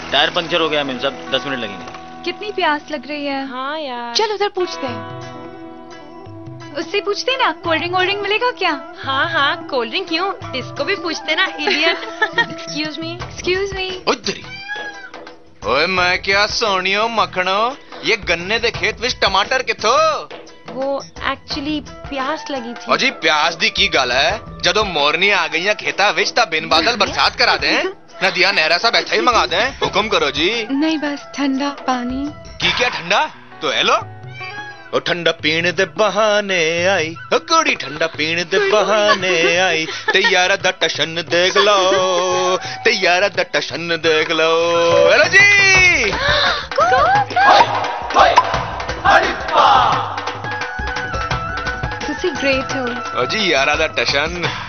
Tyre puncture हो गया ma'am साहब, 10 मिनट लगेंगे। कितनी प्यास लग रही है। हाँ यार। चल उधर पूछते हैं, उससे पूछते हैं ना कोल्ड ड्रिंक मिलेगा क्या। हाँ हाँ, कोल्ड ड्रिंक क्यों, इसको भी पूछते ना इडियट। Excuse me. उधरी ओए मैं क्या सोनियो मखनो, ये गन्ने दे खेत विच टमाटर किथों? वो एक्चुअली प्यास लगी थी। ओ जी प्यास दी की गल है, जदों मोरनी आ गई खेता विच तां बिन बादल बरसात करा दें, नदियां नहरा सब ऐसा ही मंगा दें। हुक्म करो जी। नहीं बस ठंडा पानी। की क्या ठंडा तो है लो। ओ ठंडा पीने दे बहाने आई, ओ कुड़ी ठंडा पीने दे बहाने आई, ते यारा दा टशन देख लो, ते यारा दा टशन देख लो। हेलो जी। ਤੁਸੀਂ ग्रेट हो। ओ जी यारा दा टशन।